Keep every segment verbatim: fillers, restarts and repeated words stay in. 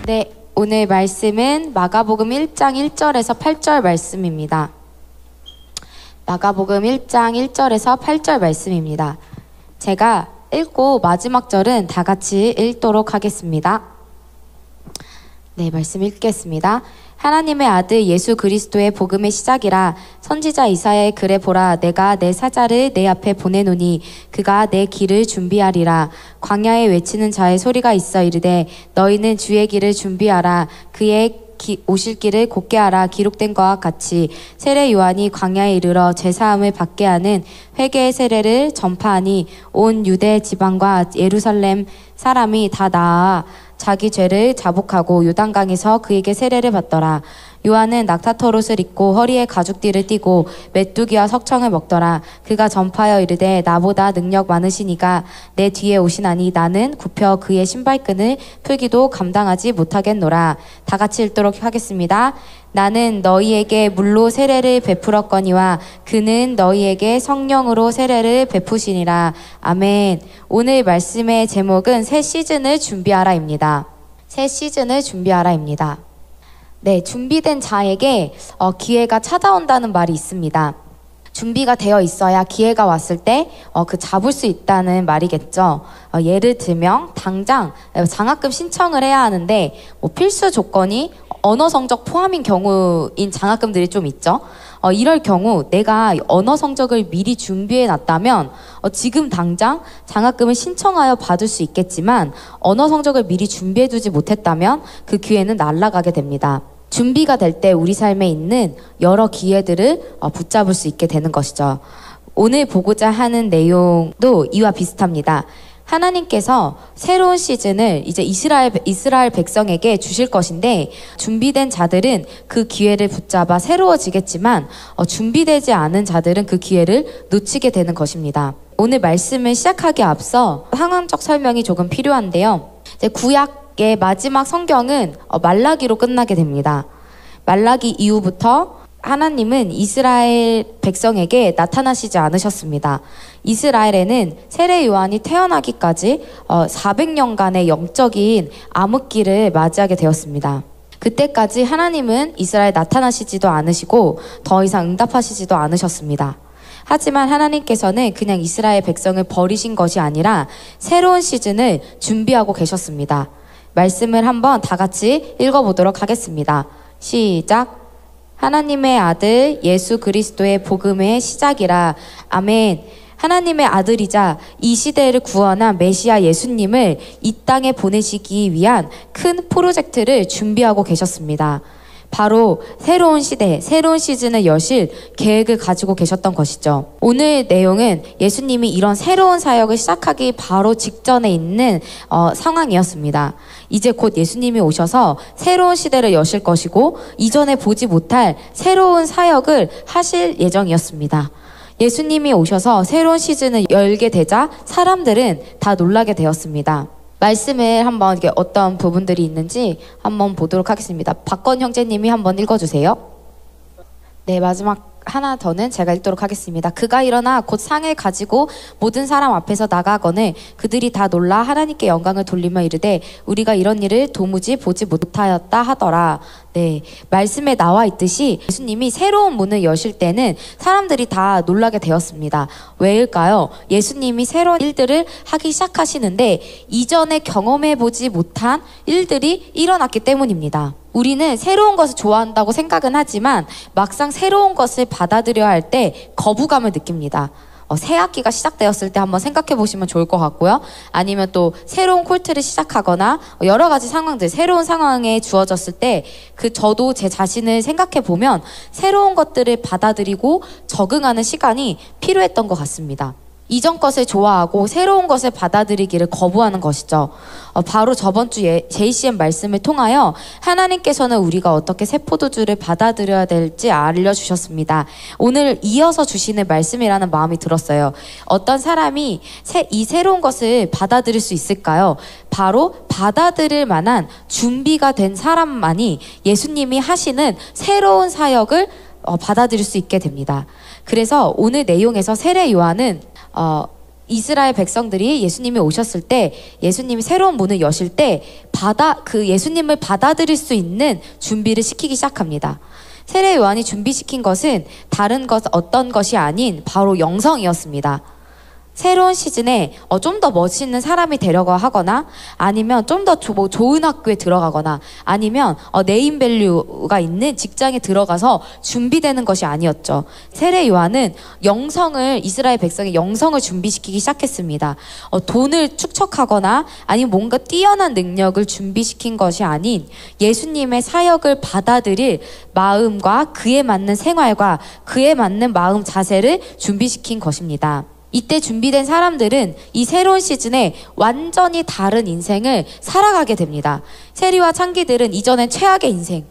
네, 오늘 말씀은 마가복음 일 장 일 절에서 팔 절 말씀입니다. 마가복음 일 장 일 절에서 팔 절 말씀입니다. 제가 읽고 마지막 절은 다 같이 읽도록 하겠습니다. 네, 말씀 읽겠습니다. 하나님의 아들 예수 그리스도의 복음의 시작이라. 선지자 이사야의 글에 보라, 내가 내 사자를 내 앞에 보내노니 그가 내 길을 준비하리라. 광야에 외치는 자의 소리가 있어 이르되 너희는 주의 길을 준비하라. 그의 기, 오실 길을 곧게 하라. 기록된 것과 같이 세례 요한이 광야에 이르러 제사함을 받게 하는 회개의 세례를 전파하니 온 유대 지방과 예루살렘 사람이 다 나아 자기 죄를 자복하고 요단강에서 그에게 세례를 받더라. 요한은 낙타털옷을 입고 허리에 가죽띠를 띠고 메뚜기와 석청을 먹더라. 그가 전파하여 이르되 나보다 능력 많으시니가 내 뒤에 오시나니 나는 굽혀 그의 신발끈을 풀기도 감당하지 못하겠노라. 다 같이 읽도록 하겠습니다. 나는 너희에게 물로 세례를 베풀었거니와 그는 너희에게 성령으로 세례를 베푸시니라. 아멘. 오늘 말씀의 제목은 새 시즌을 준비하라입니다. 새 시즌을 준비하라입니다. 네, 준비된 자에게 어, 기회가 찾아온다는 말이 있습니다. 준비가 되어 있어야 기회가 왔을 때 어, 그 잡을 수 있다는 말이겠죠. 어, 예를 들면 당장 장학금 신청을 해야 하는데 뭐 필수 조건이 언어 성적 포함인 경우인 장학금들이 좀 있죠. 어, 이럴 경우 내가 언어 성적을 미리 준비해 놨다면 어, 지금 당장 장학금을 신청하여 받을 수 있겠지만 언어 성적을 미리 준비해 두지 못했다면 그 기회는 날아가게 됩니다. 준비가 될 때 우리 삶에 있는 여러 기회들을 어, 붙잡을 수 있게 되는 것이죠. 오늘 보고자 하는 내용도 이와 비슷합니다. 하나님께서 새로운 시즌을 이제 이스라엘, 이스라엘 백성에게 주실 것인데 준비된 자들은 그 기회를 붙잡아 새로워지겠지만 어, 준비되지 않은 자들은 그 기회를 놓치게 되는 것입니다. 오늘 말씀을 시작하기에 앞서 상황적 설명이 조금 필요한데요. 이제 구약의 마지막 성경은 어, 말라기로 끝나게 됩니다. 말라기 이후부터 하나님은 이스라엘 백성에게 나타나시지 않으셨습니다. 이스라엘에는 세례 요한이 태어나기까지 사백 년간의 영적인 암흑기를 맞이하게 되었습니다. 그때까지 하나님은 이스라엘에 나타나시지도 않으시고 더 이상 응답하시지도 않으셨습니다. 하지만 하나님께서는 그냥 이스라엘 백성을 버리신 것이 아니라 새로운 시즌을 준비하고 계셨습니다. 말씀을 한번 다 같이 읽어보도록 하겠습니다. 시작. 하나님의 아들 예수 그리스도의 복음의 시작이라. 아멘. 하나님의 아들이자 이 시대를 구원한 메시아 예수님을 이 땅에 보내시기 위한 큰 프로젝트를 준비하고 계셨습니다. 바로 새로운 시대, 새로운 시즌을 여실 계획을 가지고 계셨던 것이죠. 오늘 내용은 예수님이 이런 새로운 사역을 시작하기 바로 직전에 있는 어, 상황이었습니다. 이제 곧 예수님이 오셔서 새로운 시대를 여실 것이고 이전에 보지 못할 새로운 사역을 하실 예정이었습니다. 예수님이 오셔서 새로운 시즌을 열게 되자 사람들은 다 놀라게 되었습니다. 말씀을 한번 이게 어떤 부분들이 있는지 한번 보도록 하겠습니다. 박건 형제님이 한번 읽어주세요. 네, 마지막 하나 더는 제가 읽도록 하겠습니다. 그가 일어나 곧 상을 가지고 모든 사람 앞에서 나가거늘 그들이 다 놀라 하나님께 영광을 돌리며 이르되 우리가 이런 일을 도무지 보지 못하였다 하더라. 네, 말씀에 나와 있듯이 예수님이 새로운 문을 여실 때는 사람들이 다 놀라게 되었습니다. 왜일까요? 예수님이 새로운 일들을 하기 시작하시는데 이전에 경험해보지 못한 일들이 일어났기 때문입니다. 우리는 새로운 것을 좋아한다고 생각은 하지만 막상 새로운 것을 받아들여야 할 때 거부감을 느낍니다. 어, 새 학기가 시작되었을 때 한번 생각해 보시면 좋을 것 같고요. 아니면 또 새로운 콜트를 시작하거나 여러 가지 상황들, 새로운 상황에 주어졌을 때 그 저도 제 자신을 생각해 보면 새로운 것들을 받아들이고 적응하는 시간이 필요했던 것 같습니다. 이전 것을 좋아하고 새로운 것을 받아들이기를 거부하는 것이죠. 어, 바로 저번 주 제이씨엠 말씀을 통하여 하나님께서는 우리가 어떻게 새 포도주를 받아들여야 될지 알려주셨습니다. 오늘 이어서 주시는 말씀이라는 마음이 들었어요. 어떤 사람이 새, 이 새로운 것을 받아들일 수 있을까요? 바로 받아들일 만한 준비가 된 사람만이 예수님이 하시는 새로운 사역을 어, 받아들일 수 있게 됩니다. 그래서 오늘 내용에서 세례 요한은 어, 이스라엘 백성들이 예수님이 오셨을 때, 예수님이 새로운 문을 여실 때 받아 그 예수님을 받아들일 수 있는 준비를 시키기 시작합니다. 세례 요한이 준비시킨 것은 다른 것 어떤 것이 아닌 바로 영성이었습니다. 새로운 시즌에 어, 좀 더 멋있는 사람이 되려고 하거나, 아니면 좀 더 뭐 좋은 학교에 들어가거나, 아니면 어, 네임밸류가 있는 직장에 들어가서 준비되는 것이 아니었죠. 세례 요한은 영성을, 이스라엘 백성의 영성을 준비시키기 시작했습니다. 어, 돈을 축적하거나 아니면 뭔가 뛰어난 능력을 준비시킨 것이 아닌 예수님의 사역을 받아들일 마음과 그에 맞는 생활과 그에 맞는 마음 자세를 준비시킨 것입니다. 이때 준비된 사람들은 이 새로운 시즌에 완전히 다른 인생을 살아가게 됩니다. 세리와 창기들은 이전엔 최악의 인생,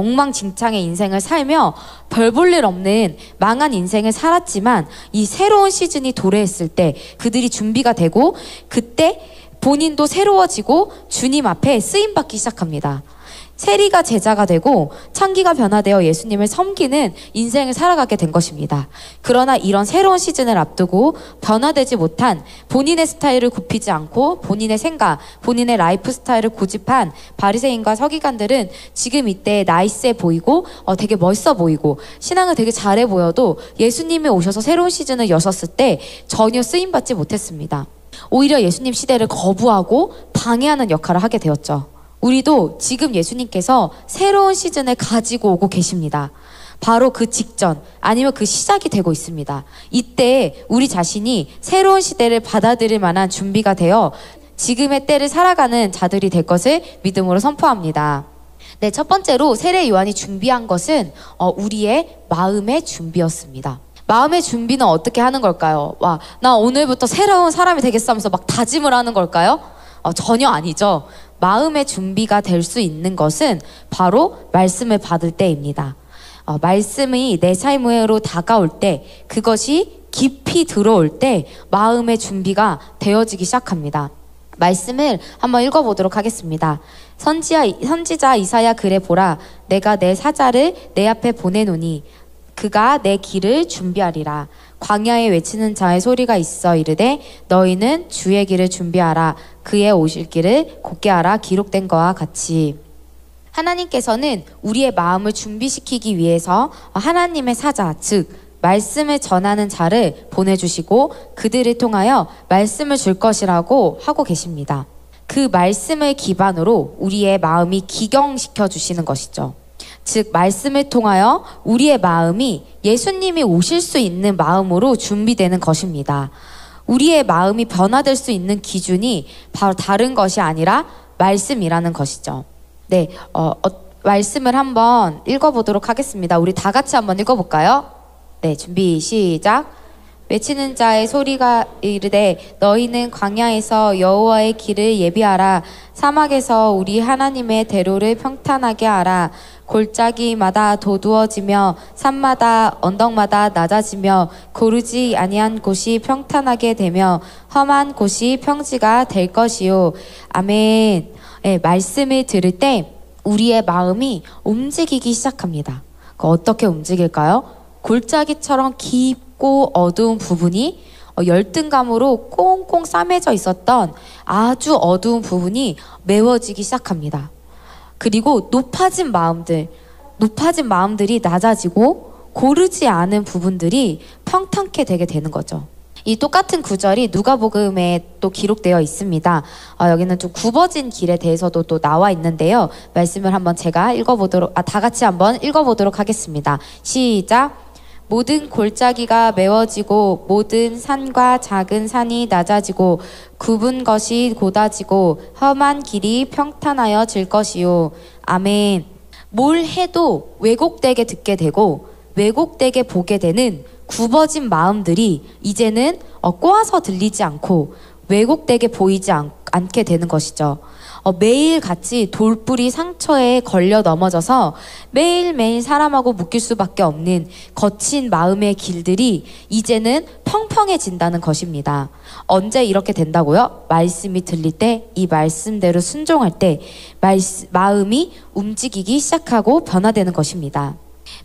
엉망진창의 인생을 살며 별 볼 일 없는 망한 인생을 살았지만, 이 새로운 시즌이 도래했을 때 그들이 준비가 되고, 그때 본인도 새로워지고 주님 앞에 쓰임받기 시작합니다. 세리가 제자가 되고 창기가 변화되어 예수님을 섬기는 인생을 살아가게 된 것입니다. 그러나 이런 새로운 시즌을 앞두고 변화되지 못한, 본인의 스타일을 굽히지 않고 본인의 생각, 본인의 라이프 스타일을 고집한 바리새인과 서기관들은 지금 이때 나이스해 보이고 어, 되게 멋있어 보이고 신앙을 되게 잘해 보여도 예수님이 오셔서 새로운 시즌을 여셨을 때 전혀 쓰임받지 못했습니다. 오히려 예수님 시대를 거부하고 방해하는 역할을 하게 되었죠. 우리도 지금 예수님께서 새로운 시즌을 가지고 오고 계십니다. 바로 그 직전, 아니면 그 시작이 되고 있습니다. 이때 우리 자신이 새로운 시대를 받아들일 만한 준비가 되어 지금의 때를 살아가는 자들이 될 것을 믿음으로 선포합니다. 네, 첫 번째로 세례 요한이 준비한 것은 어, 우리의 마음의 준비였습니다. 마음의 준비는 어떻게 하는 걸까요? 와, 나 오늘부터 새로운 사람이 되겠어 하면서 막 다짐을 하는 걸까요? 어, 전혀 아니죠. 마음의 준비가 될 수 있는 것은 바로 말씀을 받을 때입니다. 어, 말씀이 내 삶으로 다가올 때, 그것이 깊이 들어올 때 마음의 준비가 되어지기 시작합니다. 말씀을 한번 읽어보도록 하겠습니다. 선지자, 선지자 이사야 글에 보라, 내가 내 사자를 내 앞에 보내노니 그가 내 길을 준비하리라. 광야에 외치는 자의 소리가 있어 이르되 너희는 주의 길을 준비하라. 그의 오실 길을 곧게 하라. 기록된 것과 같이. 하나님께서는 우리의 마음을 준비시키기 위해서 하나님의 사자, 즉 말씀을 전하는 자를 보내주시고 그들을 통하여 말씀을 줄 것이라고 하고 계십니다. 그 말씀을 기반으로 우리의 마음이 기경시켜 주시는 것이죠. 즉 말씀을 통하여 우리의 마음이 예수님이 오실 수 있는 마음으로 준비되는 것입니다. 우리의 마음이 변화될 수 있는 기준이 바로 다른 것이 아니라 말씀이라는 것이죠. 네, 어, 어, 말씀을 한번 읽어보도록 하겠습니다. 우리 다 같이 한번 읽어볼까요? 네, 준비 시작. 외치는 자의 소리가 이르되 너희는 광야에서 여호와의 길을 예비하라. 사막에서 우리 하나님의 대로를 평탄하게 하라. 골짜기마다 도두어지며 산마다 언덕마다 낮아지며 고르지 아니한 곳이 평탄하게 되며 험한 곳이 평지가 될 것이요. 아멘. 네, 말씀을 들을 때 우리의 마음이 움직이기 시작합니다. 어떻게 움직일까요? 골짜기처럼 깊고 어두운 부분이 열등감으로 꽁꽁 싸매져 있었던 아주 어두운 부분이 메워지기 시작합니다. 그리고 높아진 마음들, 높아진 마음들이 낮아지고 고르지 않은 부분들이 평탄케 되게 되는 거죠. 이 똑같은 구절이 누가복음에 또 기록되어 있습니다. 어, 여기는 좀 굽어진 길에 대해서도 또 나와 있는데요. 말씀을 한번 제가 읽어보도록, 아, 다 같이 한번 읽어보도록 하겠습니다. 시작. 모든 골짜기가 메워지고 모든 산과 작은 산이 낮아지고 굽은 것이 곧아지고 험한 길이 평탄하여질 것이요. 아멘. 뭘 해도 왜곡되게 듣게 되고 왜곡되게 보게 되는 굽어진 마음들이 이제는 어, 꼬아서 들리지 않고 왜곡되게 보이지 않, 않게 되는 것이죠. 어, 매일같이 돌뿌리 상처에 걸려 넘어져서 매일매일 사람하고 묶일 수밖에 없는 거친 마음의 길들이 이제는 평평해진다는 것입니다. 언제 이렇게 된다고요? 말씀이 들릴 때, 이 말씀대로 순종할 때 말스, 마음이 움직이기 시작하고 변화되는 것입니다.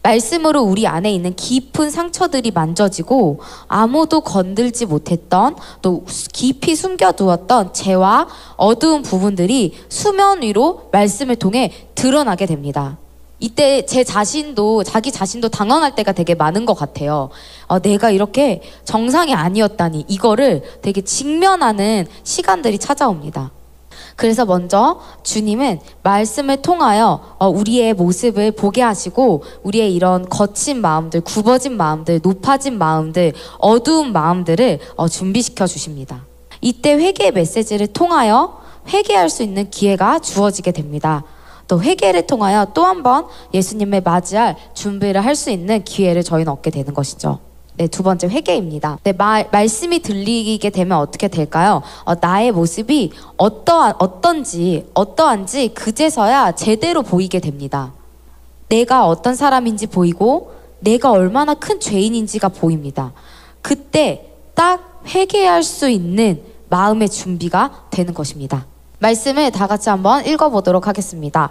말씀으로 우리 안에 있는 깊은 상처들이 만져지고 아무도 건들지 못했던 또 깊이 숨겨두었던 죄와 어두운 부분들이 수면 위로 말씀을 통해 드러나게 됩니다. 이때 제 자신도 자기 자신도 당황할 때가 되게 많은 것 같아요. 어, 내가 이렇게 정상이 아니었다니, 이거를 되게 직면하는 시간들이 찾아옵니다. 그래서 먼저 주님은 말씀을 통하여 어, 우리의 모습을 보게 하시고 우리의 이런 거친 마음들, 굽어진 마음들, 높아진 마음들, 어두운 마음들을 어, 준비시켜 주십니다. 이때 회개의 메시지를 통하여 회개할 수 있는 기회가 주어지게 됩니다. 또 회개를 통하여 또 한 번 예수님을 맞이할 준비를 할 수 있는 기회를 저희는 얻게 되는 것이죠. 네, 두 번째 회개입니다. 네, 말, 말씀이 들리게 되면 어떻게 될까요? 어, 나의 모습이 어떠한, 어떤지, 어떠한지 그제서야 제대로 보이게 됩니다. 내가 어떤 사람인지 보이고 내가 얼마나 큰 죄인인지가 보입니다. 그때 딱 회개할 수 있는 마음의 준비가 되는 것입니다. 말씀을 다 같이 한번 읽어보도록 하겠습니다.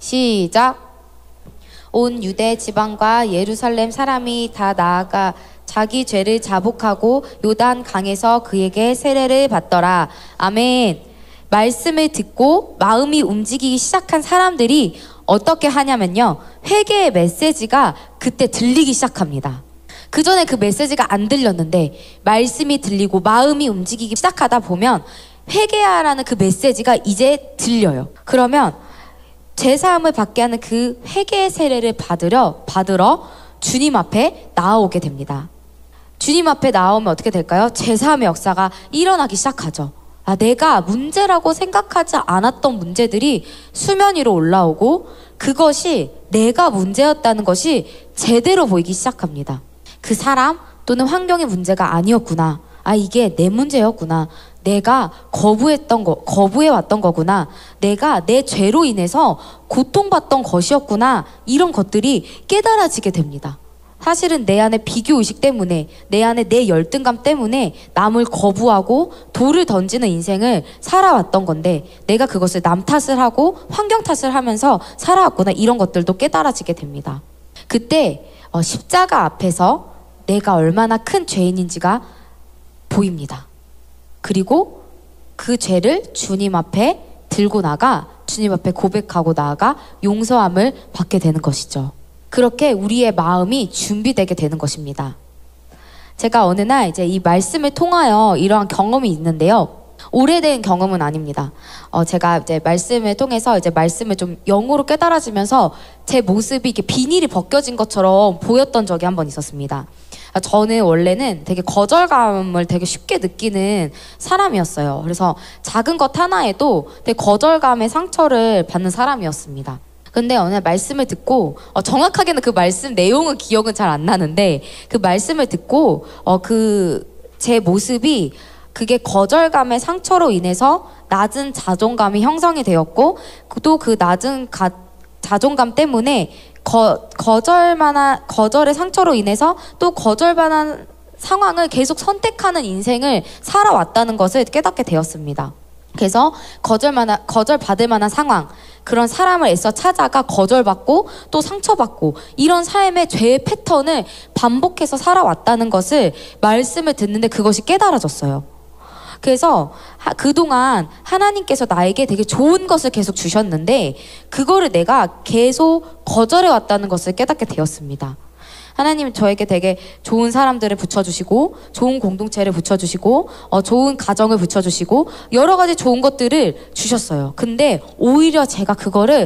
시작! 온 유대 지방과 예루살렘 사람이 다 나아가 자기 죄를 자복하고 요단 강에서 그에게 세례를 받더라. 아멘. 말씀을 듣고 마음이 움직이기 시작한 사람들이 어떻게 하냐면요, 회개의 메시지가 그때 들리기 시작합니다. 그 전에 그 메시지가 안 들렸는데 말씀이 들리고 마음이 움직이기 시작하다 보면 회개하라는 그 메시지가 이제 들려요. 그러면 죄사함을 받게 하는 그 회개의 세례를 받으러 받으러 주님 앞에 나아오게 됩니다. 주님 앞에 나오면 어떻게 될까요? 죄사함의 역사가 일어나기 시작하죠. 아, 내가 문제라고 생각하지 않았던 문제들이 수면 위로 올라오고 그것이 내가 문제였다는 것이 제대로 보이기 시작합니다. 그 사람 또는 환경의 문제가 아니었구나. 아, 이게 내 문제였구나. 내가 거부했던 거, 거부해왔던 거구나. 내가 내 죄로 인해서 고통받던 것이었구나. 이런 것들이 깨달아지게 됩니다. 사실은 내 안에 비교의식 때문에, 내 안에 내 열등감 때문에 남을 거부하고 돌을 던지는 인생을 살아왔던 건데 내가 그것을 남 탓을 하고 환경 탓을 하면서 살아왔구나. 이런 것들도 깨달아지게 됩니다. 그때 어, 십자가 앞에서 내가 얼마나 큰 죄인인지가 보입니다. 그리고 그 죄를 주님 앞에 들고 나가 주님 앞에 고백하고 나아가 용서함을 받게 되는 것이죠. 그렇게 우리의 마음이 준비되게 되는 것입니다. 제가 어느 날 이제 이 말씀을 통하여 이러한 경험이 있는데요. 오래된 경험은 아닙니다. 어, 제가 이제 말씀을 통해서 이제 말씀을 좀 영으로 깨달아지면서 제 모습이 이렇게 비닐이 벗겨진 것처럼 보였던 적이 한 번 있었습니다. 저는 원래는 되게 거절감을 되게 쉽게 느끼는 사람이었어요. 그래서 작은 것 하나에도 되게 거절감의 상처를 받는 사람이었습니다. 근데 어느 날 말씀을 듣고 어, 정확하게는 그 말씀 내용은 기억은 잘 안 나는데 그 말씀을 듣고 어, 그 제 모습이 그게 거절감의 상처로 인해서 낮은 자존감이 형성이 되었고 또 그 낮은 가, 자존감 때문에 거, 거절만한 거절의 상처로 인해서 또 거절만한 상황을 계속 선택하는 인생을 살아왔다는 것을 깨닫게 되었습니다. 그래서 거절만한, 거절받을 만한 상황, 그런 사람을 애써 찾아가 거절받고 또 상처받고 이런 삶의 죄의 패턴을 반복해서 살아왔다는 것을 말씀을 듣는데 그것이 깨달아졌어요. 그래서 하, 그동안 하나님께서 나에게 되게 좋은 것을 계속 주셨는데 그거를 내가 계속 거절해왔다는 것을 깨닫게 되었습니다. 하나님은 저에게 되게 좋은 사람들을 붙여주시고 좋은 공동체를 붙여주시고 어, 좋은 가정을 붙여주시고 여러 가지 좋은 것들을 주셨어요. 근데 오히려 제가 그거를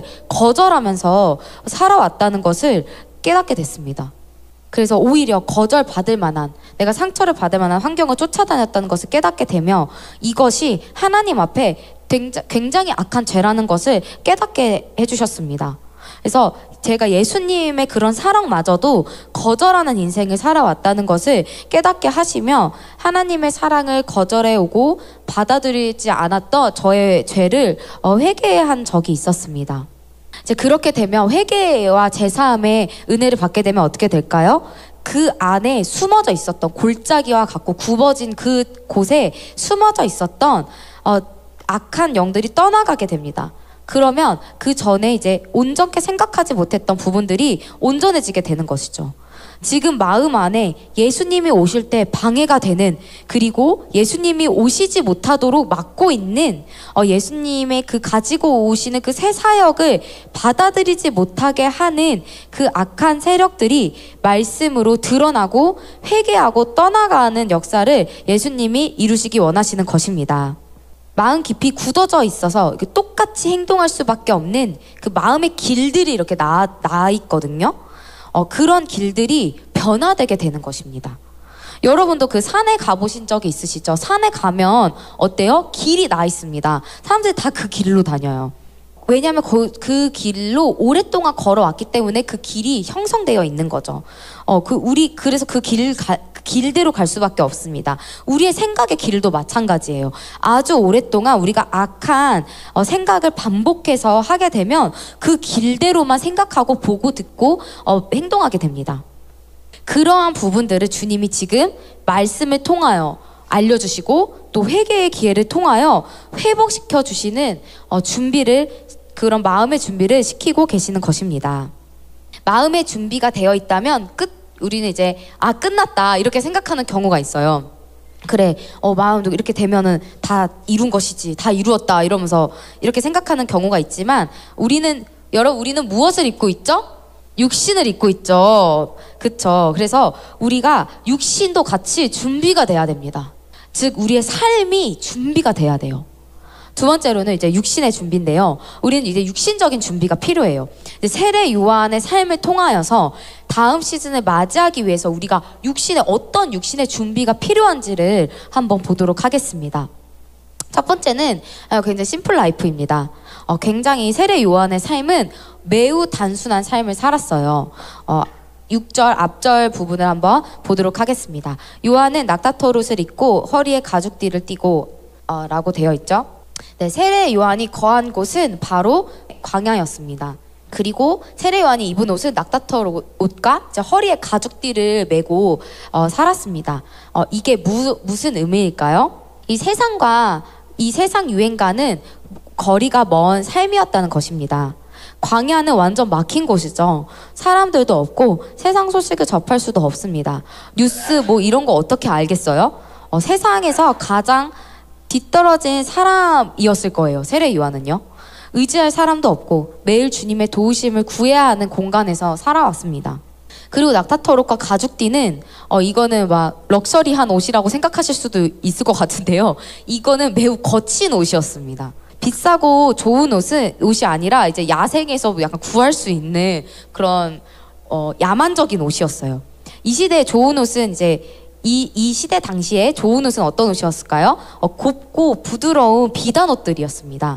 거절하면서 살아왔다는 것을 깨닫게 됐습니다. 그래서 오히려 거절받을 만한, 내가 상처를 받을 만한 환경을 쫓아다녔다는 것을 깨닫게 되며 이것이 하나님 앞에 굉장히 악한 죄라는 것을 깨닫게 해주셨습니다. 그래서 제가 예수님의 그런 사랑마저도 거절하는 인생을 살아왔다는 것을 깨닫게 하시며 하나님의 사랑을 거절해오고 받아들이지 않았던 저의 죄를 회개한 적이 있었습니다. 이제 그렇게 되면 회개와 제사함의 은혜를 받게 되면 어떻게 될까요? 그 안에 숨어져 있었던 골짜기와 같고 굽어진 그 곳에 숨어져 있었던 어, 악한 영들이 떠나가게 됩니다. 그러면 그 전에 이제 온전케 생각하지 못했던 부분들이 온전해지게 되는 것이죠. 지금 마음 안에 예수님이 오실 때 방해가 되는, 그리고 예수님이 오시지 못하도록 막고 있는 어, 예수님의 그 가지고 오시는 그 새 사역을 받아들이지 못하게 하는 그 악한 세력들이 말씀으로 드러나고 회개하고 떠나가는 역사를 예수님이 이루시기 원하시는 것입니다. 마음 깊이 굳어져 있어서 똑같이 행동할 수밖에 없는 그 마음의 길들이 이렇게 나, 나 있거든요. 어, 그런 길들이 변화되게 되는 것입니다. 여러분도 그 산에 가보신 적이 있으시죠? 산에 가면 어때요? 길이 나 있습니다. 사람들이 다 그 길로 다녀요. 왜냐하면 그, 그 길로 오랫동안 걸어왔기 때문에 그 길이 형성되어 있는 거죠. 어, 그 우리 그래서 그 길 가, 길대로 갈 수밖에 없습니다. 우리의 생각의 길도 마찬가지예요. 아주 오랫동안 우리가 악한 어, 생각을 반복해서 하게 되면 그 길대로만 생각하고 보고 듣고 어, 행동하게 됩니다. 그러한 부분들을 주님이 지금 말씀을 통하여 알려주시고 또 회개의 기회를 통하여 회복시켜 주시는 어, 준비를, 그런 마음의 준비를 시키고 계시는 것입니다. 마음의 준비가 되어 있다면 끝 우리는 이제 아 끝났다 이렇게 생각하는 경우가 있어요. 그래 어 마음도 이렇게 되면은 다 이룬 것이지, 다 이루었다 이러면서 이렇게 생각하는 경우가 있지만, 우리는 여러분 우리는 무엇을 입고 있죠? 육신을 입고 있죠. 그쵸? 그래서 우리가 육신도 같이 준비가 돼야 됩니다. 즉 우리의 삶이 준비가 돼야 돼요. 두 번째로는 이제 육신의 준비인데요. 우리는 이제 육신적인 준비가 필요해요. 세례 요한의 삶을 통하여서 다음 시즌을 맞이하기 위해서 우리가 육신의 어떤 육신의 준비가 필요한지를 한번 보도록 하겠습니다. 첫 번째는 굉장히 심플 라이프입니다. 어, 굉장히 세례 요한의 삶은 매우 단순한 삶을 살았어요. 어, 육 절 앞절 부분을 한번 보도록 하겠습니다. 요한은 낙타토롯을 입고 허리에 가죽띠를 띠고 어, 라고 되어 있죠. 네, 세례 요한이 거한 곳은 바로 광야였습니다. 그리고 세례 요한이 입은 옷은 낙타토 옷과 허리에 가죽띠를 메고 어, 살았습니다. 어, 이게 무, 무슨 의미일까요? 이 세상과 이 세상 유행과는 거리가 먼 삶이었다는 것입니다. 광야는 완전 막힌 곳이죠. 사람들도 없고 세상 소식을 접할 수도 없습니다. 뉴스 뭐 이런 거 어떻게 알겠어요? 어, 세상에서 가장 뒤떨어진 사람이었을 거예요. 세례 요한은요. 의지할 사람도 없고 매일 주님의 도우심을 구해야 하는 공간에서 살아왔습니다. 그리고 낙타토롯과 가죽띠는 어 이거는 막 럭셔리한 옷이라고 생각하실 수도 있을 것 같은데요. 이거는 매우 거친 옷이었습니다. 비싸고 좋은 옷은 옷이 아니라 이제 야생에서 약간 구할 수 있는 그런 어 야만적인 옷이었어요. 이 시대의 좋은 옷은 이제 이, 이 시대 당시에 좋은 옷은 어떤 옷이었을까요? 어, 곱고 부드러운 비단 옷들이었습니다.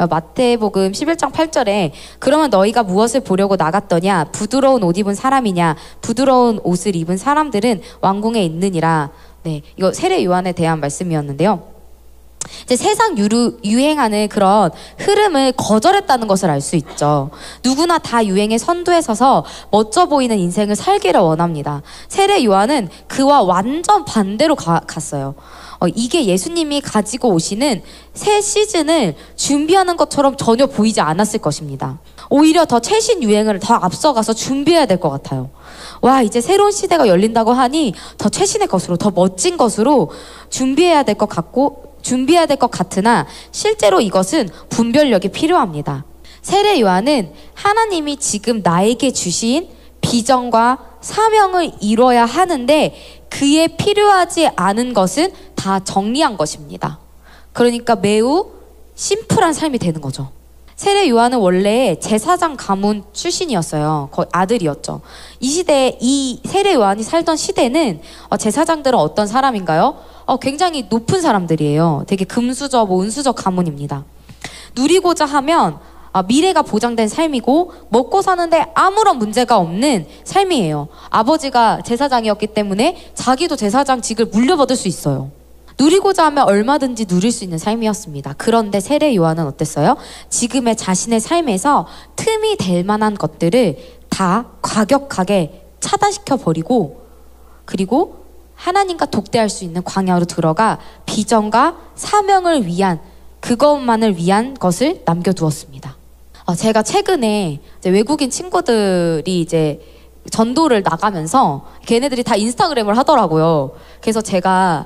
마태복음 십일 장 팔 절에 그러면 너희가 무엇을 보려고 나갔더냐? 부드러운 옷 입은 사람이냐? 부드러운 옷을 입은 사람들은 왕궁에 있느니라. 네, 이거 세례 요한에 대한 말씀이었는데요. 이제 세상 유루, 유행하는 그런 흐름을 거절했다는 것을 알 수 있죠. 누구나 다 유행의 선두에 서서 멋져 보이는 인생을 살기를 원합니다. 세례 요한은 그와 완전 반대로 가, 갔어요. 어, 이게 예수님이 가지고 오시는 새 시즌을 준비하는 것처럼 전혀 보이지 않았을 것입니다. 오히려 더 최신 유행을 더 앞서가서 준비해야 될 것 같아요. 와, 이제 새로운 시대가 열린다고 하니 더 최신의 것으로, 더 멋진 것으로 준비해야 될 것 같고 준비해야 될 것 같으나 실제로 이것은 분별력이 필요합니다. 세례 요한은 하나님이 지금 나에게 주신 비전과 사명을 이뤄야 하는데 그에 필요하지 않은 것은 다 정리한 것입니다. 그러니까 매우 심플한 삶이 되는 거죠. 세례 요한은 원래 제사장 가문 출신이었어요. 거의 아들이었죠. 이 시대에 이 세례 요한이 살던 시대는 어, 제사장들은 어떤 사람인가요? 어, 굉장히 높은 사람들이에요. 되게 금수저, 뭐 은수저 가문입니다. 누리고자 하면 아, 미래가 보장된 삶이고 먹고 사는데 아무런 문제가 없는 삶이에요. 아버지가 제사장이었기 때문에 자기도 제사장직을 물려받을 수 있어요. 누리고자 하면 얼마든지 누릴 수 있는 삶이었습니다. 그런데 세례 요한은 어땠어요? 지금의 자신의 삶에서 틈이 될 만한 것들을 다 과격하게 차단시켜 버리고, 그리고 하나님과 독대할 수 있는 광야로 들어가 비전과 사명을 위한, 그것만을 위한 것을 남겨두었습니다. 어, 제가 최근에 이제 외국인 친구들이 이제 전도를 나가면서 걔네들이 다 인스타그램을 하더라고요. 그래서 제가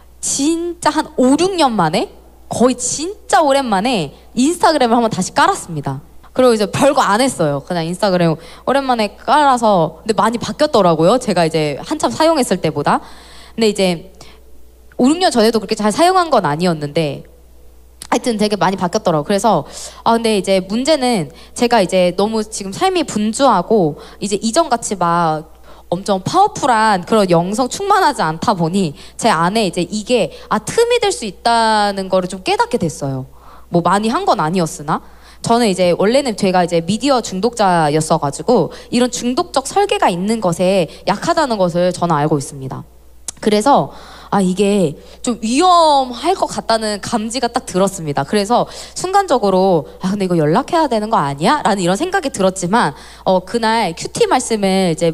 진짜 한 오, 육 년 만에 거의 진짜 오랜만에 인스타그램을 한번 다시 깔았습니다. 그리고 이제 별거 안 했어요. 그냥 인스타그램 오랜만에 깔아서. 근데 많이 바뀌었더라고요. 제가 이제 한참 사용했을 때보다. 근데 이제 오, 육 년 전에도 그렇게 잘 사용한 건 아니었는데 하여튼 되게 많이 바뀌었더라고요. 그래서 아 근데 이제 문제는 제가 이제 너무 지금 삶이 분주하고 이제 이전같이 막 엄청 파워풀한 그런 영성 충만하지 않다 보니 제 안에 이제 이게 아 틈이 될 수 있다는 거를 좀 깨닫게 됐어요. 뭐 많이 한 건 아니었으나 저는 이제 원래는 제가 이제 미디어 중독자였어가지고 이런 중독적 설계가 있는 것에 약하다는 것을 저는 알고 있습니다. 그래서 아 이게 좀 위험할 것 같다는 감지가 딱 들었습니다. 그래서 순간적으로 아 근데 이거 연락해야 되는 거 아니야? 라는 이런 생각이 들었지만 어 그날 큐티 말씀을 이제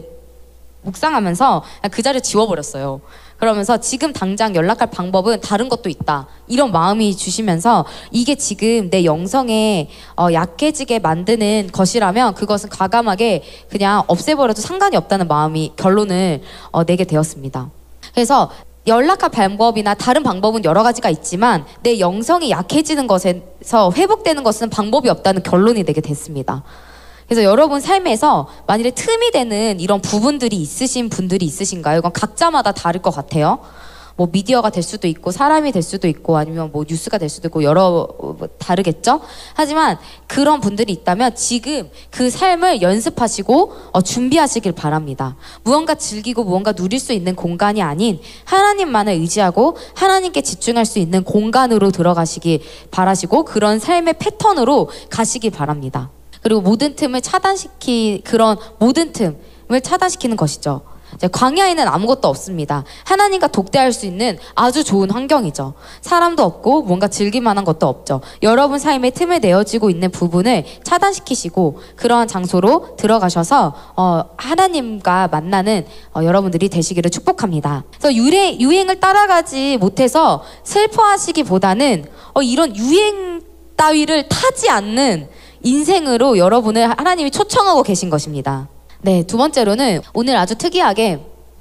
묵상하면서 그 자리를 지워버렸어요. 그러면서 지금 당장 연락할 방법은 다른 것도 있다. 이런 마음이 주시면서 이게 지금 내 영성에 어, 약해지게 만드는 것이라면 그것은 과감하게 그냥 없애버려도 상관이 없다는 마음이 결론을 어, 내게 되었습니다. 그래서 연락할 방법이나 다른 방법은 여러 가지가 있지만 내 영성이 약해지는 것에서 회복되는 것은 방법이 없다는 결론이 내게 됐습니다. 그래서 여러분 삶에서 만일에 틈이 되는 이런 부분들이 있으신 분들이 있으신가요? 이건 각자마다 다를 것 같아요. 뭐 미디어가 될 수도 있고 사람이 될 수도 있고 아니면 뭐 뉴스가 될 수도 있고 여러 뭐 다르겠죠? 하지만 그런 분들이 있다면 지금 그 삶을 연습하시고 어, 준비하시길 바랍니다. 무언가 즐기고 무언가 누릴 수 있는 공간이 아닌 하나님만을 의지하고 하나님께 집중할 수 있는 공간으로 들어가시기 바라시고 그런 삶의 패턴으로 가시기 바랍니다. 그리고 모든 틈을 차단시키 그런 모든 틈을 차단시키는 것이죠. 이제 광야에는 아무것도 없습니다. 하나님과 독대할 수 있는 아주 좋은 환경이죠. 사람도 없고 뭔가 즐길 만한 것도 없죠. 여러분 삶에 틈을 내어지고 있는 부분을 차단시키시고 그러한 장소로 들어가셔서 어, 하나님과 만나는 어, 여러분들이 되시기를 축복합니다. 그래서 유행, 유행을 따라가지 못해서 슬퍼하시기보다는 어, 이런 유행 따위를 타지 않는 인생으로 여러분을 하나님이 초청하고 계신 것입니다. 네, 두 번째로는 오늘 아주 특이하게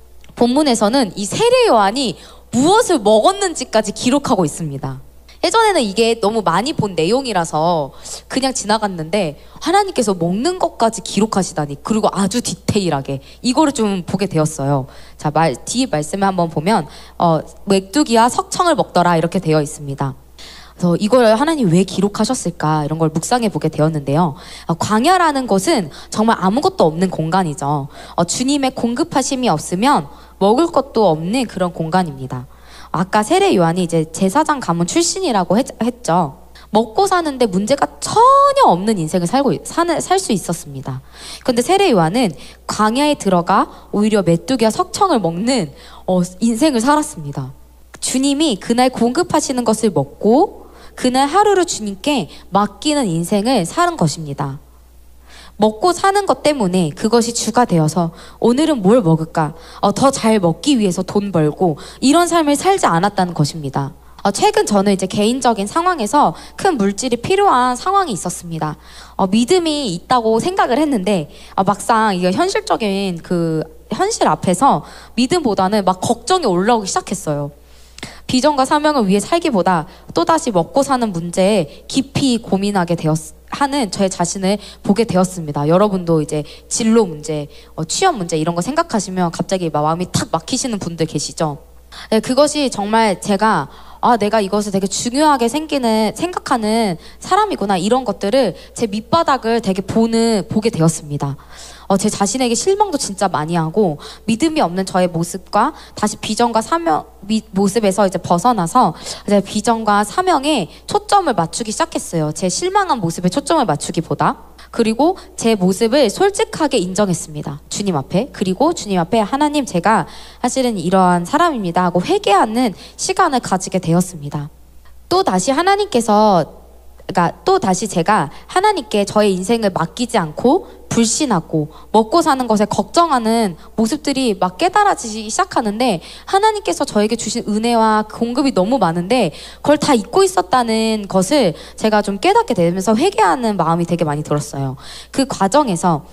본문에서는 이 세례 요한이 무엇을 먹었는지까지 기록하고 있습니다. 예전에는 이게 너무 많이 본 내용이라서 그냥 지나갔는데 하나님께서 먹는 것까지 기록하시다니, 그리고 아주 디테일하게 이거를 좀 보게 되었어요. 자, 말, 뒤에 말씀을 한번 보면 어, 메뚜기와 석청을 먹더라 이렇게 되어 있습니다. 그래서 이걸 하나님 왜 기록하셨을까 이런 걸 묵상해 보게 되었는데요. 어, 광야라는 것은 정말 아무것도 없는 공간이죠. 어, 주님의 공급하심이 없으면 먹을 것도 없는 그런 공간입니다. 아까 세례 요한이 이제 제사장 가문 출신이라고 했, 했죠. 먹고 사는데 문제가 전혀 없는 인생을 살고 사는 살 수 있었습니다. 그런데 세례 요한은 광야에 들어가 오히려 메뚜기와 석청을 먹는 어, 인생을 살았습니다. 주님이 그날 공급하시는 것을 먹고 그날 하루를 주님께 맡기는 인생을 사는 것입니다. 먹고 사는 것 때문에 그것이 주가 되어서 오늘은 뭘 먹을까? 어, 더 잘 먹기 위해서 돈 벌고 이런 삶을 살지 않았다는 것입니다. 어, 최근 저는 이제 개인적인 상황에서 큰 물질이 필요한 상황이 있었습니다. 어, 믿음이 있다고 생각을 했는데 어, 막상 이게 현실적인 그 현실 앞에서 믿음보다는 막 걱정이 올라오기 시작했어요. 비전과 사명을 위해 살기보다 또다시 먹고 사는 문제에 깊이 고민하게 되었, 하는 저의 자신을 보게 되었습니다. 여러분도 이제 진로 문제, 어, 취업 문제 이런 거 생각하시면 갑자기 마음이 탁 막히시는 분들 계시죠? 네, 그것이 정말 제가 아, 내가 이것을 되게 중요하게 생기는, 생각하는 사람이구나. 이런 것들을 제 밑바닥을 되게 보는, 보게 되었습니다. 어, 제 자신에게 실망도 진짜 많이 하고, 믿음이 없는 저의 모습과 다시 비전과 사명, 미, 모습에서 이제 벗어나서 이제 비전과 사명에 초점을 맞추기 시작했어요. 제 실망한 모습에 초점을 맞추기보다. 그리고 제 모습을 솔직하게 인정했습니다. 주님 앞에. 그리고 주님 앞에 하나님, 제가 사실은 이러한 사람입니다 하고 회개하는 시간을 가지게 되었습니다. 또 다시 하나님께서 그러니까 또 다시 제가 하나님께 저의 인생을 맡기지 않고 불신하고 먹고 사는 것에 걱정하는 모습들이 막 깨달아지기 시작하는데, 하나님께서 저에게 주신 은혜와 공급이 너무 많은데 그걸 다 잊고 있었다는 것을 제가 좀 깨닫게 되면서 회개하는 마음이 되게 많이 들었어요. 그 과정에서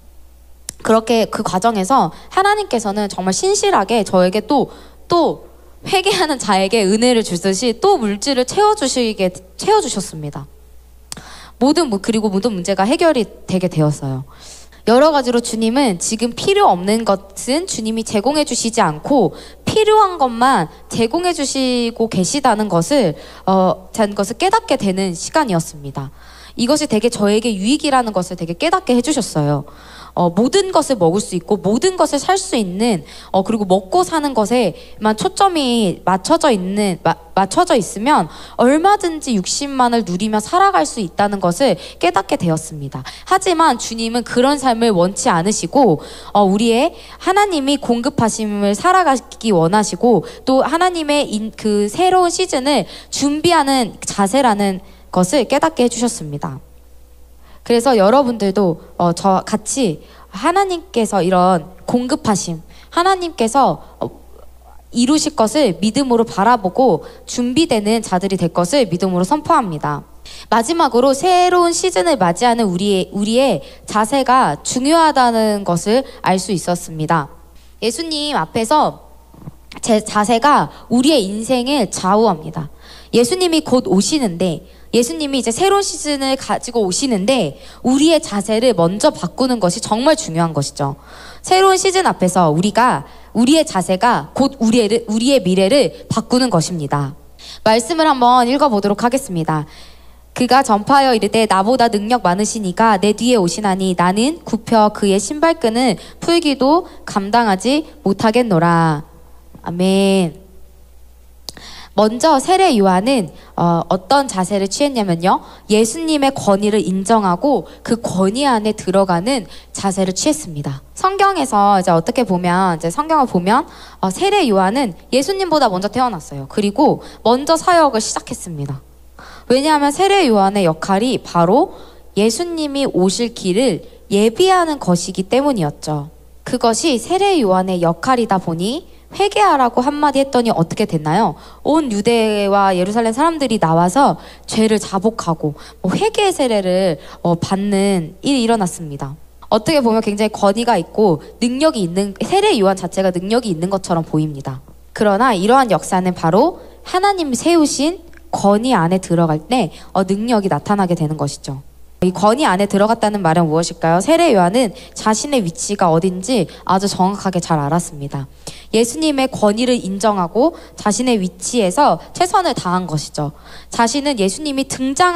그렇게 그 과정에서 하나님께서는 정말 신실하게 저에게 또 또 회개하는 자에게 은혜를 주듯이 또 물질을 채워주시게 채워주셨습니다. 모든 그리고 모든 문제가 해결이 되게 되었어요. 여러 가지로 주님은 지금 필요 없는 것은 주님이 제공해 주시지 않고 필요한 것만 제공해 주시고 계시다는 것을 어, 된 것을 깨닫게 되는 시간이었습니다. 이것이 되게 저에게 유익이라는 것을 되게 깨닫게 해주셨어요. 어, 모든 것을 먹을 수 있고 모든 것을 살 수 있는 어, 그리고 먹고 사는 것에만 초점이 맞춰져 있는 마, 맞춰져 있으면 얼마든지 육신만을 누리며 살아갈 수 있다는 것을 깨닫게 되었습니다. 하지만 주님은 그런 삶을 원치 않으시고 어, 우리의 하나님이 공급하심을 살아가기 원하시고 또 하나님의 인, 그 새로운 시즌을 준비하는 자세라는 것을 깨닫게 해주셨습니다. 그래서 여러분들도 어, 저 같이 하나님께서 이런 공급하심, 하나님께서 어, 이루실 것을 믿음으로 바라보고 준비되는 자들이 될 것을 믿음으로 선포합니다. 마지막으로 새로운 시즌을 맞이하는 우리의, 우리의 자세가 중요하다는 것을 알 수 있었습니다. 예수님 앞에서 제 자세가 우리의 인생을 좌우합니다. 예수님이 곧 오시는데 예수님이 이제 새로운 시즌을 가지고 오시는데 우리의 자세를 먼저 바꾸는 것이 정말 중요한 것이죠. 새로운 시즌 앞에서 우리가 우리의 자세가 곧 우리의, 우리의 미래를 바꾸는 것입니다. 말씀을 한번 읽어보도록 하겠습니다. 그가 전파하여 이르되 나보다 능력 많으시니까 내 뒤에 오시나니 나는 굽혀 그의 신발끈을 풀기도 감당하지 못하겠노라. 아멘. 먼저 세례 요한은 어, 어떤 자세를 취했냐면요, 예수님의 권위를 인정하고 그 권위 안에 들어가는 자세를 취했습니다. 성경에서 이제 어떻게 보면 이제 성경을 보면 어, 세례 요한은 예수님보다 먼저 태어났어요. 그리고 먼저 사역을 시작했습니다. 왜냐하면 세례 요한의 역할이 바로 예수님이 오실 길을 예비하는 것이기 때문이었죠. 그것이 세례 요한의 역할이다 보니 회개하라고 한마디 했더니 어떻게 됐나요? 온 유대와 예루살렘 사람들이 나와서 죄를 자복하고 회개의 세례를 받는 일이 일어났습니다. 어떻게 보면 굉장히 권위가 있고 능력이 있는, 세례 요한 자체가 능력이 있는 것처럼 보입니다. 그러나 이러한 역사는 바로 하나님이 세우신 권위 안에 들어갈 때 능력이 나타나게 되는 것이죠. 이 권위 안에 들어갔다는 말은 무엇일까요? 세례 요한은 자신의 위치가 어딘지 아주 정확하게 잘 알았습니다. 예수님의 권위를 인정하고 자신의 위치에서 최선을 다한 것이죠. 자신은 예수님이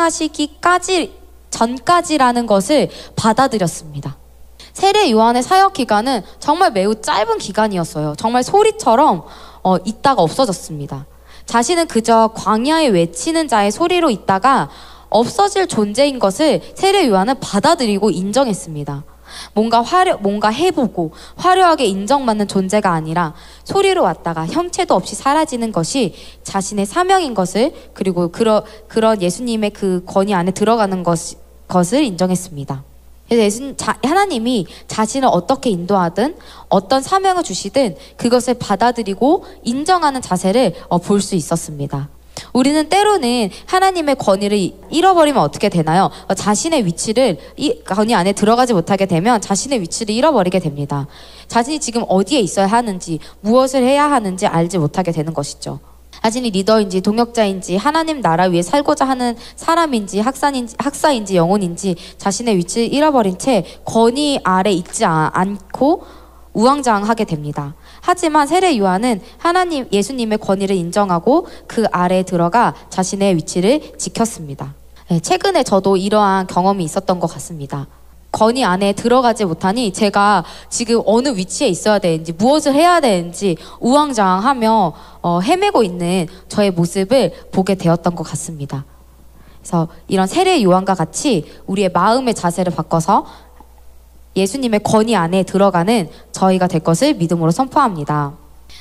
등장하시기까지 전까지라는 것을 받아들였습니다. 세례 요한의 사역 기간은 정말 매우 짧은 기간이었어요. 정말 소리처럼 어, 있다가 없어졌습니다. 자신은 그저 광야에 외치는 자의 소리로 있다가 없어질 존재인 것을 세례 요한은 받아들이고 인정했습니다. 뭔가 화려, 뭔가 해보고 화려하게 인정받는 존재가 아니라 소리로 왔다가 형체도 없이 사라지는 것이 자신의 사명인 것을, 그리고 그러, 그런 예수님의 그 권위 안에 들어가는 것, 것을 인정했습니다. 그래서 예수님, 자, 하나님이 자신을 어떻게 인도하든 어떤 사명을 주시든 그것을 받아들이고 인정하는 자세를 어, 볼 수 있었습니다. 우리는 때로는 하나님의 권위를 잃어버리면 어떻게 되나요? 어, 자신의 위치를, 이 권위 안에 들어가지 못하게 되면 자신의 위치를 잃어버리게 됩니다. 자신이 지금 어디에 있어야 하는지, 무엇을 해야 하는지 알지 못하게 되는 것이죠. 자신이 리더인지 동역자인지 하나님 나라 위에 살고자 하는 사람인지 학산인지, 학사인지 영혼인지 자신의 위치를 잃어버린 채 권위 아래 있지 않고 우왕좌왕하게 됩니다. 하지만 세례 요한은 하나님, 예수님의 권위를 인정하고 그 아래에 들어가 자신의 위치를 지켰습니다. 네, 최근에 저도 이러한 경험이 있었던 것 같습니다. 권위 안에 들어가지 못하니 제가 지금 어느 위치에 있어야 되는지, 무엇을 해야 되는지 우왕좌왕하며 어, 헤매고 있는 저의 모습을 보게 되었던 것 같습니다. 그래서 이런 세례 요한과 같이 우리의 마음의 자세를 바꿔서 예수님의 권위 안에 들어가는 저희가 될 것을 믿음으로 선포합니다.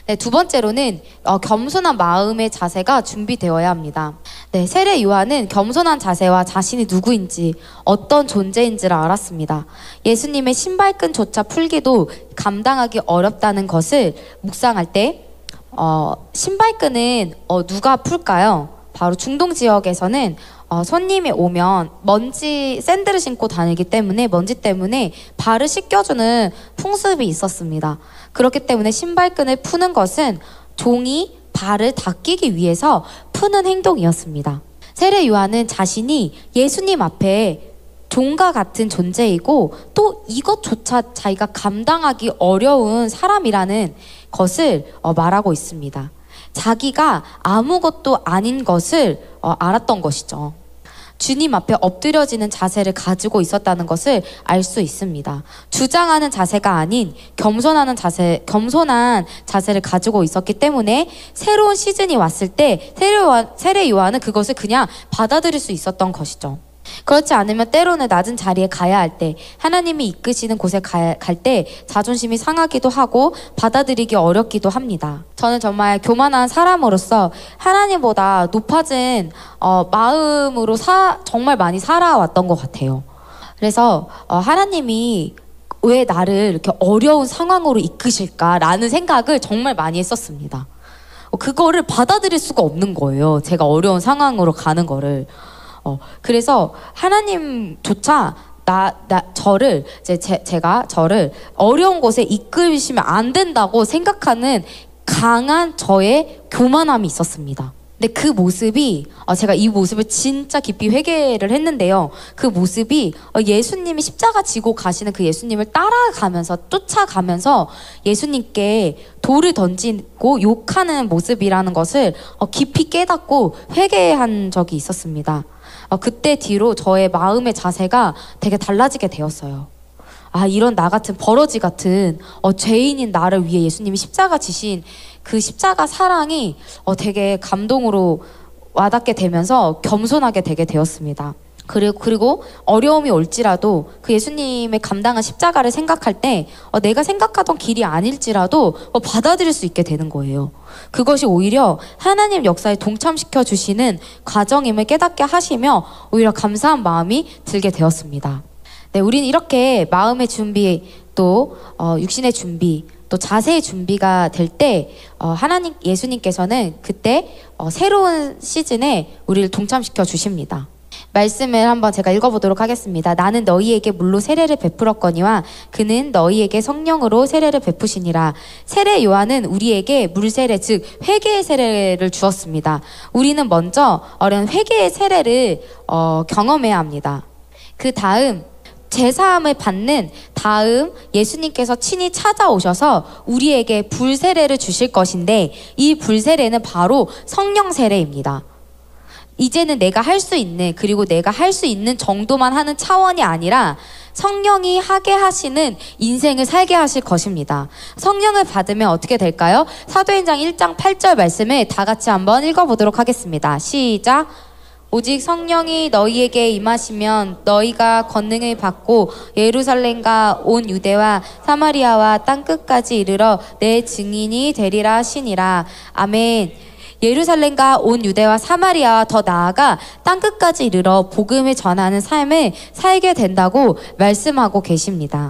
네, 두 번째로는 어, 겸손한 마음의 자세가 준비되어야 합니다. 네, 세례 요한은 겸손한 자세와 자신이 누구인지 어떤 존재인지를 알았습니다. 예수님의 신발끈조차 풀기도 감당하기 어렵다는 것을 묵상할 때 어, 신발끈은 어, 누가 풀까요? 바로 중동 지역에서는 어, 손님이 오면 먼지, 샌들을 신고 다니기 때문에 먼지 때문에 발을 씻겨주는 풍습이 있었습니다. 그렇기 때문에 신발끈을 푸는 것은 종이 발을 닦이기 위해서 푸는 행동이었습니다. 세례 요한은 자신이 예수님 앞에 종과 같은 존재이고 또 이것조차 자기가 감당하기 어려운 사람이라는 것을 어, 말하고 있습니다. 자기가 아무것도 아닌 것을 어, 알았던 것이죠. 주님 앞에 엎드려지는 자세를 가지고 있었다는 것을 알 수 있습니다. 주장하는 자세가 아닌 겸손하는 자세, 겸손한 자세를 가지고 있었기 때문에 새로운 시즌이 왔을 때 세례 요한, 세례 요한은 그것을 그냥 받아들일 수 있었던 것이죠. 그렇지 않으면 때로는 낮은 자리에 가야 할 때, 하나님이 이끄시는 곳에 갈 때 자존심이 상하기도 하고 받아들이기 어렵기도 합니다. 저는 정말 교만한 사람으로서 하나님보다 높아진 어, 마음으로 사, 정말 많이 살아왔던 것 같아요. 그래서 어, 하나님이 왜 나를 이렇게 어려운 상황으로 이끄실까라는 생각을 정말 많이 했었습니다. 어, 그거를 받아들일 수가 없는 거예요. 제가 어려운 상황으로 가는 거를. 어, 그래서 하나님조차 나, 나, 저를, 이제 제, 제가 저를 어려운 곳에 이끌시면 안 된다고 생각하는 강한 저의 교만함이 있었습니다. 근데 그 모습이, 어, 제가 이 모습을 진짜 깊이 회개를 했는데요. 그 모습이 어, 예수님이 십자가 지고 가시는 그 예수님을 따라가면서, 쫓아가면서 예수님께 돌을 던지고 욕하는 모습이라는 것을 어, 깊이 깨닫고 회개한 적이 있었습니다. 어, 그때 뒤로 저의 마음의 자세가 되게 달라지게 되었어요. 아, 이런 나 같은 버러지 같은 어, 죄인인 나를 위해 예수님이 십자가 지신 그 십자가 사랑이 어, 되게 감동으로 와닿게 되면서 겸손하게 되게 되었습니다. 그리고, 그리고 어려움이 올지라도 그 예수님의 감당한 십자가를 생각할 때 어, 내가 생각하던 길이 아닐지라도 어, 받아들일 수 있게 되는 거예요. 그것이 오히려 하나님 역사에 동참시켜 주시는 과정임을 깨닫게 하시며 오히려 감사한 마음이 들게 되었습니다. 네, 우리는 이렇게 마음의 준비, 또 어, 육신의 준비, 또 자세의 준비가 될 때 어, 하나님, 예수님께서는 그때 어, 새로운 시즌에 우리를 동참시켜 주십니다. 말씀을 한번 제가 읽어보도록 하겠습니다. 나는 너희에게 물로 세례를 베풀었거니와 그는 너희에게 성령으로 세례를 베푸시니라. 세례 요한은 우리에게 물 세례, 즉 회개의 세례를 주었습니다. 우리는 먼저 어려운 회개의 세례를 어, 경험해야 합니다. 그 다음 제사함을 받는 다음 예수님께서 친히 찾아오셔서 우리에게 불 세례를 주실 것인데 이 불 세례는 바로 성령 세례입니다. 이제는 내가 할 수 있는, 그리고 내가 할 수 있는 정도만 하는 차원이 아니라 성령이 하게 하시는 인생을 살게 하실 것입니다. 성령을 받으면 어떻게 될까요? 사도행전 일 장 팔 절 말씀을 다 같이 한번 읽어보도록 하겠습니다. 시작! 오직 성령이 너희에게 임하시면 너희가 권능을 받고 예루살렘과 온 유대와 사마리아와 땅끝까지 이르러 내 증인이 되리라 하시니라. 아멘. 예루살렘과 온 유대와 사마리아와 더 나아가 땅끝까지 이르러 복음을 전하는 삶을 살게 된다고 말씀하고 계십니다.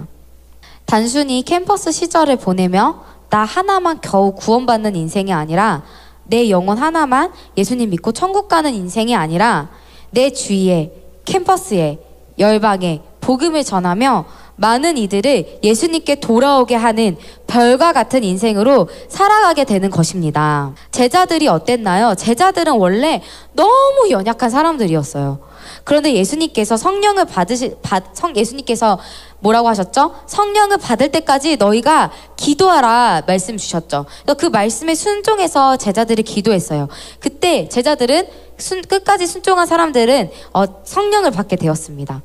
단순히 캠퍼스 시절을 보내며 나 하나만 겨우 구원받는 인생이 아니라 내 영혼 하나만 예수님 믿고 천국 가는 인생이 아니라 내 주위에, 캠퍼스에, 열방에 복음을 전하며 많은 이들을 예수님께 돌아오게 하는 별과 같은 인생으로 살아가게 되는 것입니다. 제자들이 어땠나요? 제자들은 원래 너무 연약한 사람들이었어요. 그런데 예수님께서 성령을 받으시, 받, 성, 예수님께서 뭐라고 하셨죠? 성령을 받을 때까지 너희가 기도하라 말씀 주셨죠. 그러니까 그 말씀에 순종해서 제자들이 기도했어요. 그때 제자들은 순, 끝까지 순종한 사람들은 어, 성령을 받게 되었습니다.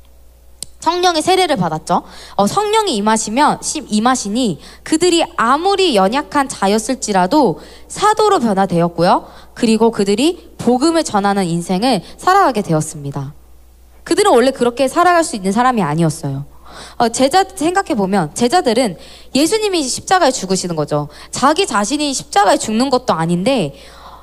성령의 세례를 받았죠. 어, 성령이 임하시면 임하시니 그들이 아무리 연약한 자였을지라도 사도로 변화되었고요. 그리고 그들이 복음을 전하는 인생을 살아가게 되었습니다. 그들은 원래 그렇게 살아갈 수 있는 사람이 아니었어요. 어, 제자 생각해 보면 제자들은 예수님이 십자가에 죽으시는 거죠. 자기 자신이 십자가에 죽는 것도 아닌데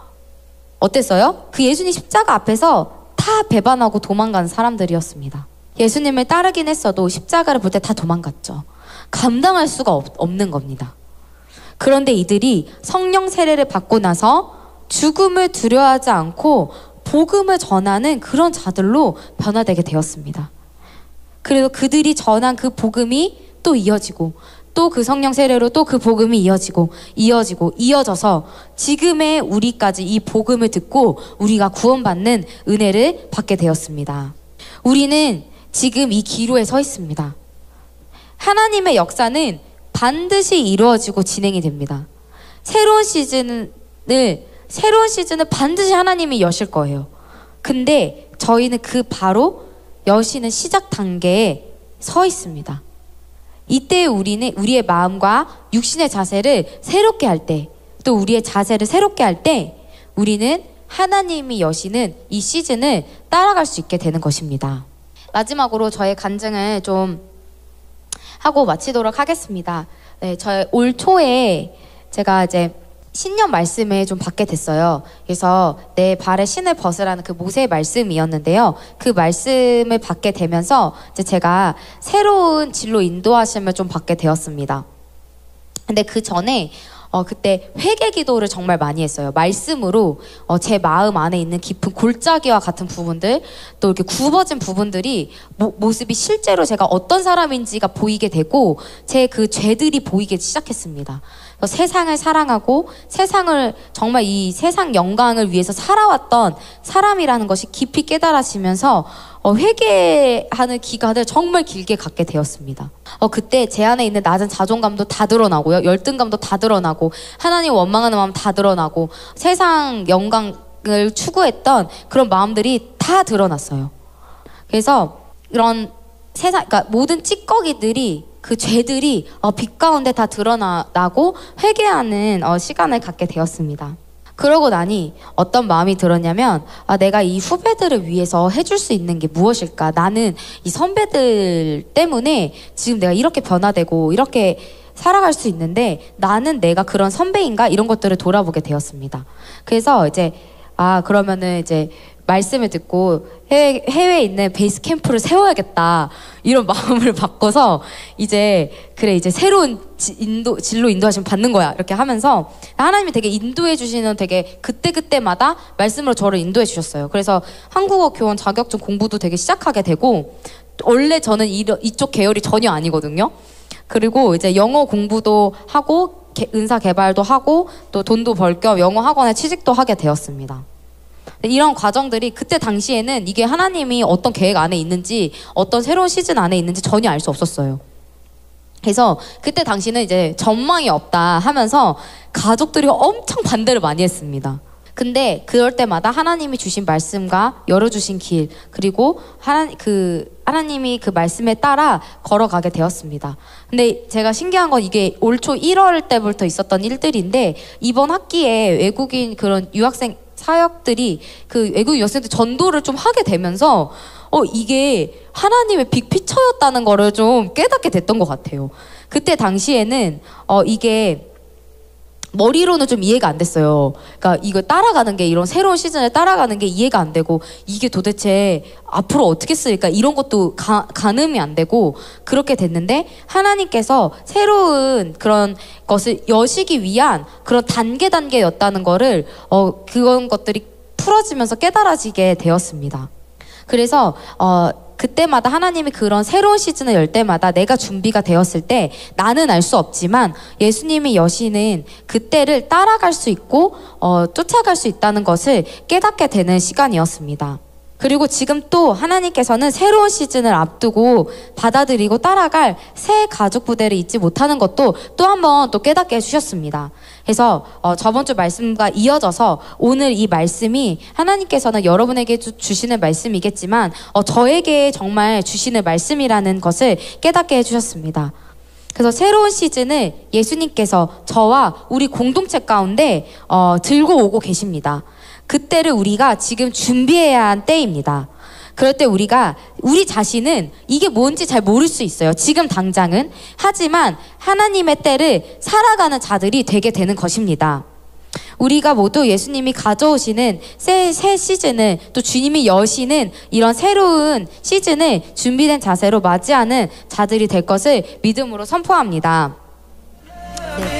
어땠어요? 그 예수님 십자가 앞에서 다 배반하고 도망간 사람들이었습니다. 예수님을 따르긴 했어도 십자가를 볼 때 다 도망갔죠. 감당할 수가 없, 없는 겁니다. 그런데 이들이 성령 세례를 받고 나서 죽음을 두려워하지 않고 복음을 전하는 그런 자들로 변화되게 되었습니다. 그래서 그들이 전한 그 복음이 또 이어지고 또 그 성령 세례로 또 그 복음이 이어지고 이어지고 이어져서 지금의 우리까지 이 복음을 듣고 우리가 구원받는 은혜를 받게 되었습니다. 우리는 지금 이 기로에 서 있습니다. 하나님의 역사는 반드시 이루어지고 진행이 됩니다. 새로운 시즌을 새로운 시즌을 반드시 하나님이 여실 거예요. 근데 저희는 그 바로 여시는 시작 단계에 서 있습니다. 이때 우리는 우리의 마음과 육신의 자세를 새롭게 할 때, 또 우리의 자세를 새롭게 할 때 우리는 하나님이 여시는 이 시즌을 따라갈 수 있게 되는 것입니다. 마지막으로 저의 간증을 좀 하고 마치도록 하겠습니다. 네, 저희 올 초에 제가 이제 신년 말씀을 좀 받게 됐어요. 그래서 내 발에 신을 벗으라는 그 모세의 말씀이었는데요. 그 말씀을 받게 되면서 이제 제가 새로운 진로 인도하심을 좀 받게 되었습니다. 근데 그 전에 어, 그때 회개 기도를 정말 많이 했어요. 말씀으로 어, 제 마음 안에 있는 깊은 골짜기와 같은 부분들, 또 이렇게 굽어진 부분들이 모, 모습이 실제로 제가 어떤 사람인지가 보이게 되고 제 그 죄들이 보이기 시작했습니다. 세상을 사랑하고 세상을 정말 이 세상 영광을 위해서 살아왔던 사람이라는 것이 깊이 깨달아지면서 어, 회개하는 기간을 정말 길게 갖게 되었습니다. 어, 그때 제 안에 있는 낮은 자존감도 다 드러나고요. 열등감도 다 드러나고 하나님 원망하는 마음 다 드러나고 세상 영광을 추구했던 그런 마음들이 다 드러났어요. 그래서 이런 세상, 그러니까 모든 찌꺼기들이 그 죄들이 어, 빛 가운데 다 드러나고 회개하는 어, 시간을 갖게 되었습니다. 그러고 나니 어떤 마음이 들었냐면 아, 내가 이 후배들을 위해서 해줄 수 있는 게 무엇일까? 나는 이 선배들 때문에 지금 내가 이렇게 변화되고 이렇게 살아갈 수 있는데 나는 내가 그런 선배인가? 이런 것들을 돌아보게 되었습니다. 그래서 이제 아 그러면은 이제 말씀을 듣고 해외, 해외에 있는 베이스 캠프를 세워야겠다 이런 마음을 바꿔서 이제 그래 이제 새로운 지, 인도, 진로 인도하심 받는 거야 이렇게 하면서 하나님이 되게 인도해 주시는 되게 그때그때마다 말씀으로 저를 인도해 주셨어요. 그래서 한국어 교원 자격증 공부도 되게 시작하게 되고 원래 저는 이, 이쪽 계열이 전혀 아니거든요. 그리고 이제 영어 공부도 하고 개, 은사 개발도 하고 또 돈도 벌 겸 영어 학원에 취직도 하게 되었습니다. 이런 과정들이 그때 당시에는 이게 하나님이 어떤 계획 안에 있는지 어떤 새로운 시즌 안에 있는지 전혀 알 수 없었어요. 그래서 그때 당시는 이제 전망이 없다 하면서 가족들이 엄청 반대를 많이 했습니다. 근데 그럴 때마다 하나님이 주신 말씀과 열어주신 길 그리고 하나, 그 하나님이 그 말씀에 따라 걸어가게 되었습니다. 근데 제가 신기한 건 이게 올 초 일월 때부터 있었던 일들인데 이번 학기에 외국인 그런 유학생 사역들이 그 외국 유학생들 전도를 좀 하게 되면서 어 이게 하나님의 빅피처였다는 거를 좀 깨닫게 됐던 것 같아요. 그때 당시에는 어 이게 머리로는 좀 이해가 안 됐어요. 그러니까 이거 따라가는 게 이런 새로운 시즌을 따라가는 게 이해가 안 되고 이게 도대체 앞으로 어떻게 쓰일까 이런 것도 가, 가늠이 안 되고 그렇게 됐는데 하나님께서 새로운 그런 것을 여시기 위한 그런 단계 단계였다는 거를 어 그런 것들이 풀어지면서 깨달아지게 되었습니다. 그래서 어 그때마다 하나님이 그런 새로운 시즌을 열 때마다 내가 준비가 되었을 때 나는 알 수 없지만 예수님이 여시는 그때를 따라갈 수 있고 어, 쫓아갈 수 있다는 것을 깨닫게 되는 시간이었습니다. 그리고 지금 또 하나님께서는 새로운 시즌을 앞두고 받아들이고 따라갈 새 가족 부대를 잊지 못하는 것도 또 한 번 또 깨닫게 해주셨습니다. 그래서 어, 저번 주 말씀과 이어져서 오늘 이 말씀이 하나님께서는 여러분에게 주, 주시는 말씀이겠지만 어, 저에게 정말 주시는 말씀이라는 것을 깨닫게 해주셨습니다. 그래서 새로운 시즌을 예수님께서 저와 우리 공동체 가운데 어, 들고 오고 계십니다. 그때를 우리가 지금 준비해야 한 때입니다. 그럴 때 우리가 우리 자신은 이게 뭔지 잘 모를 수 있어요. 지금 당장은. 하지만 하나님의 때를 살아가는 자들이 되게 되는 것입니다. 우리가 모두 예수님이 가져오시는 새, 새 시즌을, 또 주님이 여시는 이런 새로운 시즌을 준비된 자세로 맞이하는 자들이 될 것을 믿음으로 선포합니다. 네.